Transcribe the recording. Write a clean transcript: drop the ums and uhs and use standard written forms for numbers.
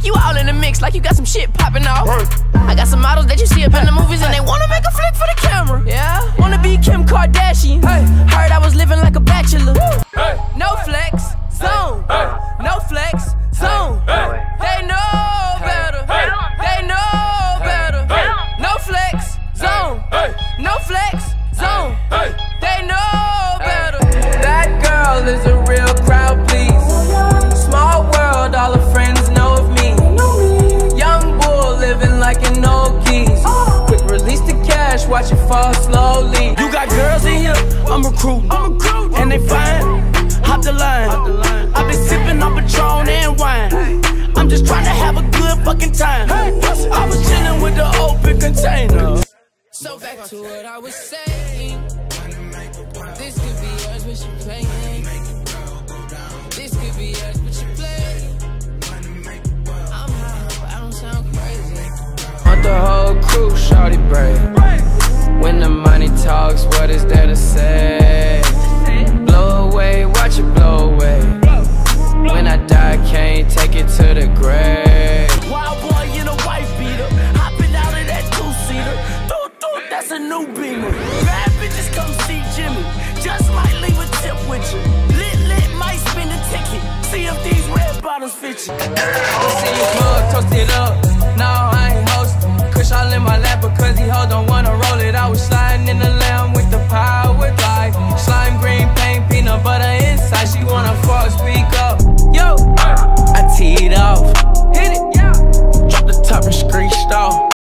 like you all in the mix, like you got some shit popping off. I got some models that you see up in the movies and they wanna make a flick for the camera. Yeah, wanna be Kim Kardashian. Heard I was living like a bachelor. No flex, zone. No flex, zone. They know better. They know better. No flex, zone. No flex, zone. They know better. That girl is a real crowd, please. Small world, all her friends know of me. Young bull living like an old geese. Quick release the cash, watch it fall slowly. You got girls in here, I'm recruiting. And they fine, hop the line. I've been sipping on Patron and wine. I'm just trying to have a good fucking time. I was chilling with the open container. So back to what I was saying. This could be yours, but you playing. This could be yours, but you playing. I'm high, but I don't sound crazy. Want the whole crew, shawty brave. When the money talks, what is there to say? Blow away, watch it blow away. When I die, can't take it to the grave. Wild boy in a white beater, hopping out of that two-seater. That's a new Beamer. Bad bitches come see Jimmy. Just might leave a tip with you. Lit, might spin a ticket. See if these red bottoms fit you. See you mug, toast it up. No, I ain't hosting. Kush all in my lap because he hoes don't wanna roll it. I was sliding